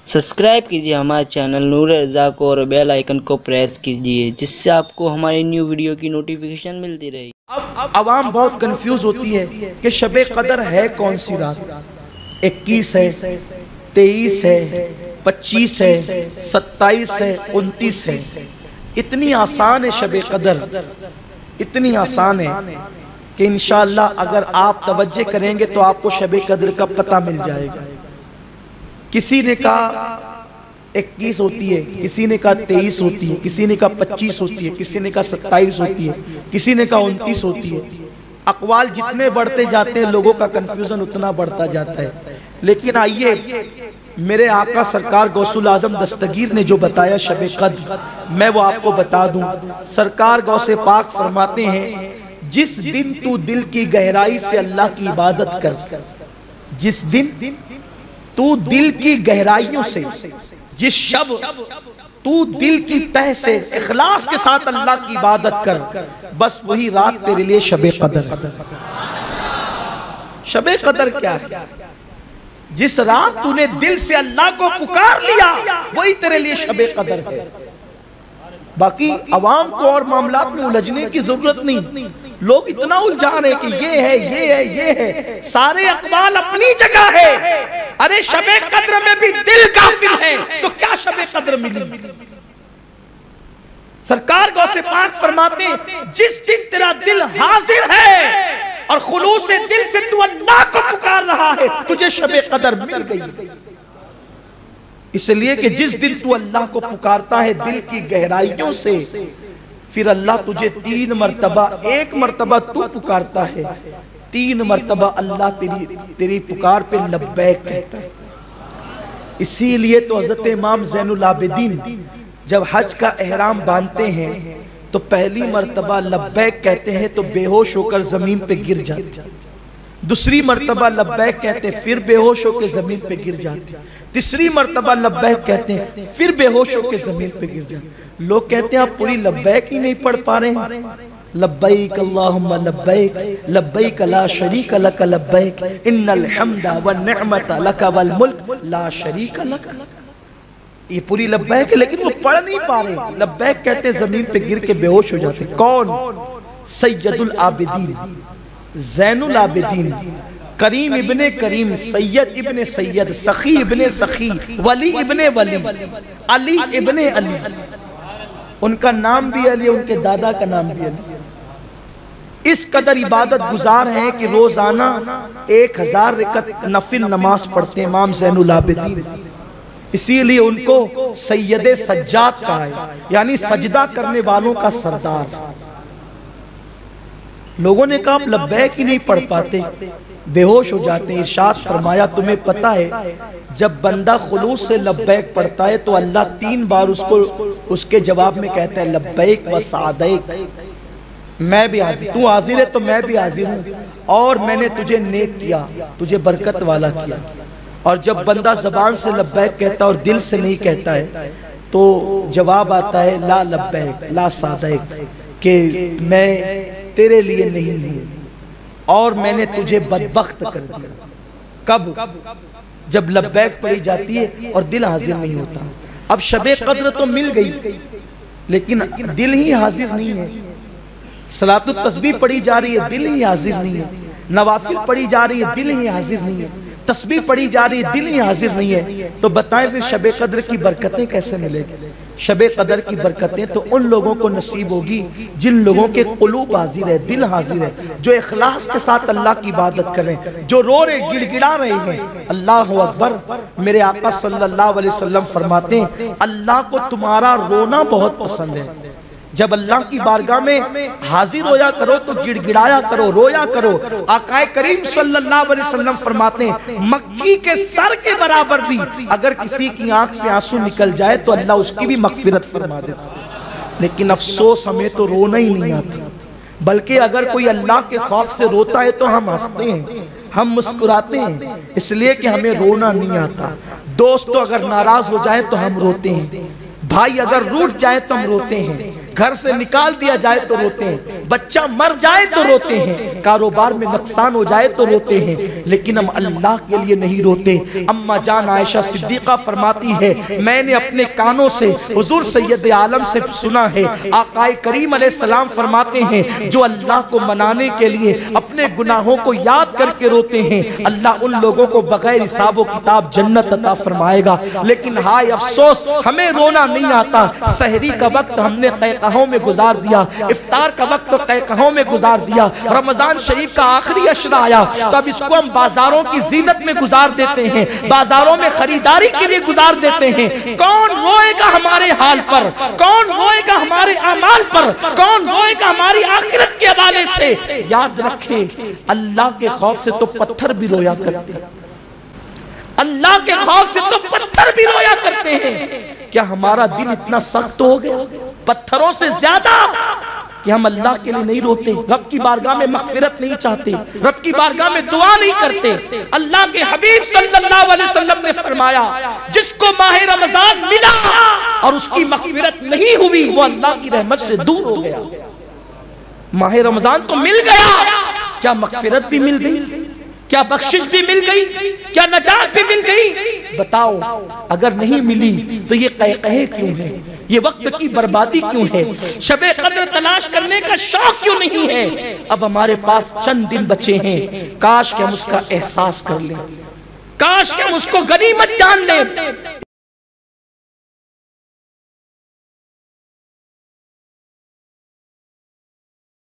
Subscribe کیجئے ہمارے channel نور رضا کو اور بیل آئیکن کو پریس کیجئے جس سے آپ کو ہماری نیو ویڈیو کی نوٹیفیکیشن ملتی رہے۔ اب عوام بہت کنفیوز ہوتی ہے کہ شب قدر ہے کون سی رات؟ 21 ہے، 23 ہے، 25 ہے، 27 ہے، 29 ہے۔ اتنی آسان ہے شب قدر، اتنی آسان ہے کہ انشاءاللہ اگر آپ توجہ کریں گے تو آپ کو شب قدر کا پتہ مل جائے گا۔ کسی نے کہا 21 ہوتی ہے، کسی نے کہا 23 ہوتی ہے، کسی نے کہا 25 ہوتی ہے، کسی نے کہا 27 ہوتی ہے، کسی نے کہا 29 ہوتی ہے۔ اقوال جتنے بڑھتے جاتے ہیں لوگوں کا کنفیوژن اتنا بڑھتا جاتا ہے۔ لیکن آئیے میرے آقا سرکار غوث العظم دستگیر نے جو بتایا شب قدر میں وہ آپ کو بتا دوں۔ سرکار غوث پاک فرماتے ہیں جس دن تو دل کی گہرائی سے اللہ کی عبادت کر، جس دن تو دل کی گہرائیوں سے، جس شب تو دل کی تہ سے اخلاص کے ساتھ اللہ کی عبادت کر، بس وہی رات تیرے لیے شب قدر ہے۔ شب قدر کیا ہے؟ جس رات تو نے دل سے اللہ کو پکار لیا وہی تیرے لیے شب قدر ہے۔ باقی عوام کو اور معاملات میں الجھنے کی ضرورت نہیں۔ لوگ اتنا الجھا رہے کہ یہ ہے، یہ ہے، یہ ہے، سارے اقوال اپنی جگہ ہے۔ ارے شب قدر میں بھی دل کافر ہے تو کیا شب قدر ملی؟ سرکار غوث پاک فرماتے ہیں جس دن تیرا دل حاضر ہے اور خلوص دل سے تو اللہ کو پکار رہا ہے تجھے شب قدر مل گئی۔ اس لیے کہ جس دن تو اللہ کو پکارتا ہے دل کی گہرائیوں سے، پھر اللہ تجھے 3 مرتبہ، ایک مرتبہ تو پکارتا ہے، 3 مرتبہ اللہ تیری پکار پہ لبیک کہتا ہے۔ اسی لیے تو حضرت امام زین العابدین جب حج کا احرام باندھتے ہیں تو پہلی مرتبہ لبیک کہتے ہیں تو بے ہوش ہو کر زمین پہ گر جاتے ہیں، دوسری مرتبہ لبیک کہتے ہیں پھر بے ہوش ہو کے زمین پہ گر جاتے ہیں، تیسری مرتبہ لبیک کہتے ہیں پھر بے ہوش ہو کے زمین پہ گر جاتے ہیں۔ لوگ کہتے ہیں آپ پوری لبیک ہی نہیں پڑھ پا رہے ہیں۔ لبیک اللہم لبیک لبیک لا شریک لک لبیک ان الحمد والنعمت لک والملک لا شریک لک۔ یہ پوری لبیک ہے لیکن وہ پڑھ نہیں پا رہے۔ لبیک کہتے ہیں زمین پہ گر کے بے ہوش ہو جاتے ہیں۔ کون؟ سید العابدین، زین العابدین، کریم ابن کریم، سید ابن سید، سخی ابن سخی، ولی ابن ولی، علی ابن علی۔ ان کا نام بھی علی، ان کے دادا کا نام بھی علی۔ اس قدر عبادت گزار ہیں کہ روزانہ 1000 رکعت نفل نماز پڑھتے ہیں امام زین العابدین۔ اسی لیے ان کو سید سجاد کہا ہے، یعنی سجدہ کرنے والوں کا سردار۔ لوگوں نے کہا آپ لبیک ہی نہیں پڑھ پاتے، بے ہوش ہو جاتے ہیں۔ ارشاد فرمایا تمہیں پتہ ہے جب بندہ خلوص سے لبیک پڑھتا ہے تو اللہ 3 بار اس کے جواب میں کہتا ہے لبیک و سعدیک، میں بھی حاضر، تو حاضر ہے تو میں بھی حاضر ہوں اور میں نے تجھے نیک کیا، تجھے برکت والا کیا۔ اور جب بندہ زبان سے لبیک کہتا ہے اور دل سے نہیں کہتا ہے تو جواب آتا ہے لا لبیک لا سعدیک، کہ میں تیرے لیے نہیں ہوں اور میں نے تجھے بدبخت کر دیا۔ کب؟ جب لبیک پڑھی جاتی ہے اور دل حاضر نہیں ہوتا۔ اب شب قدر تو مل گئی لیکن دل ہی حاضر نہیں ہے۔ صلاۃ التسبیح پڑھی جا رہی ہے، دل ہی حاضر نہیں ہے۔ نوافل پڑھی جا رہی ہے، دل ہی حاضر نہیں ہے۔ تسبیح پڑھی جا رہی ہے، دل ہی حاضر نہیں ہے۔ تو بتائیں پھر شب قدر کی برکتیں کیسے ملے گی؟ شب قدر کی برکتیں تو ان لوگوں کو نصیب ہوگی جن لوگوں کے قلوب حاضر ہے، دل حاضر ہے، جو اخلاص کے ساتھ اللہ کی عبادت کر رہے ہیں، جو رو رہے گڑ گڑا رہے ہیں۔ اللہ اکبر۔ میرے آقا صلی اللہ علیہ وسلم فرماتے ہیں اللہ کو تمہارا رونا بہت پسند ہے۔ جب اللہ کی بارگاہ میں حاضر ہویا کرو تو گڑ گڑایا کرو، رویا کرو۔ آقا کریم صلی اللہ علیہ وسلم فرماتے ہیں مکی کے سر کے برابر بھی اگر کسی کی آنکھ سے آنسو نکل جائے تو اللہ اس کی بھی مغفرت فرما دیتا۔ لیکن افسوس ہمیں تو رونا ہی نہیں آتا، بلکہ اگر کوئی اللہ کے خوف سے روتا ہے تو ہم ہنستے ہیں، ہم مسکراتے ہیں، اس لیے کہ ہمیں رونا نہیں آتا۔ دوست اگر ناراض ہو جائے تو ہم روتے ہیں، بھائی اگر روٹ جائے تو ہم روتے ہیں، گھر سے نکال دیا جائے تو روتے ہیں، بچہ مر جائے تو روتے ہیں، کاروبار میں نقصان ہو جائے تو روتے ہیں، لیکن ہم اللہ کے لیے نہیں روتے۔ اماں جان عائشہ صدیقہ فرماتی ہے میں نے اپنے کانوں سے حضور سید عالم سے سنا ہے، آقا کریم علیہ السلام فرماتے ہیں جو اللہ کو منانے کے لیے اپنے گناہوں کو یاد کر کے روتے ہیں، اللہ ان لوگوں کو بغیر حساب و کتاب جنت عطا فرمائے گا۔ لیکن ہائے افسوس ہمیں رونا نہیں آتا۔ سحری کا وقت ہم نے قہقہوں میں گزار دیا، افطار کا وقت قہقہوں میں گزار دیا، رمضان شریف کا آخری عشرہ آیا تو اب اس کو ہم بازاروں کی زینت میں گزار دیتے ہیں، بازاروں میں خریداری کے لیے گزار دیتے ہیں۔ کون روئے گا ہمارے حال پر؟ کون روئے گا ہمارے اعمال پر؟ کون روئے گا ہماری آخرت کے حوالے سے؟ یاد رکھیں اللہ کے خوف سے تو پتھر بھی رویا کرتے ہیں، اللہ کے خوف سے تو پتھر بھی رویا کرتے ہیں۔ کیا ہمارا دل اتنا سخت ہو گیا پتھروں سے زیادہ کہ ہم اللہ کے لیے نہیں روتے، رب کی بارگاہ میں مغفرت نہیں چاہتے، رب کی بارگاہ میں دعا نہیں کرتے؟ اللہ کے حبیب صلی اللہ علیہ وسلم نے فرمایا جس کو ماہ رمضان ملا اور اس کی مغفرت نہیں ہوئی وہ اللہ کی رحمت سے دور ہو گیا۔ ماہ رمضان تو مل گیا، کیا مغفرت بھی مل گئی؟ کیا بخشش بھی مل گئی؟ کیا نجات بھی مل گئی؟ بتاؤ اگر نہیں ملی تو یہ قہقہے کیوں ہے؟ یہ وقت کی بربادی کیوں ہے؟ شب قدر تلاش کرنے کا شوق کیوں نہیں ہے؟ اب ہمارے پاس چند دن بچے ہیں، کاش کہ ہم اس کا احساس کر لیں، کاش کہ ہم اس کو غنیمت جان لیں۔